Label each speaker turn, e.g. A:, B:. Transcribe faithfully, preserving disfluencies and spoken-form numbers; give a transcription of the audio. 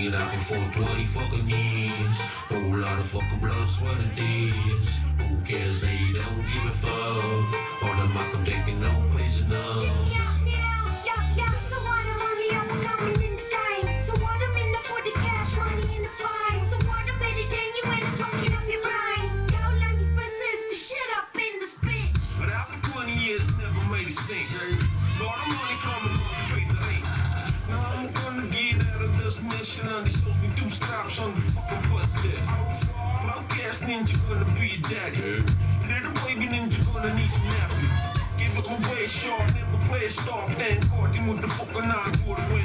A: it out before twenty fucking years. Whole lot of fucking blood, sweat, and tears. Who cares? They don't give a fuck. On the mic, I'm taking no prisoners. Mission on these shows, we do stops on the fucking bus test. Broadcast ninja gonna be your daddy. Little baby ninja gonna need some nappies. Give it away short, never play a star. Thank God, you with the fucking eye for the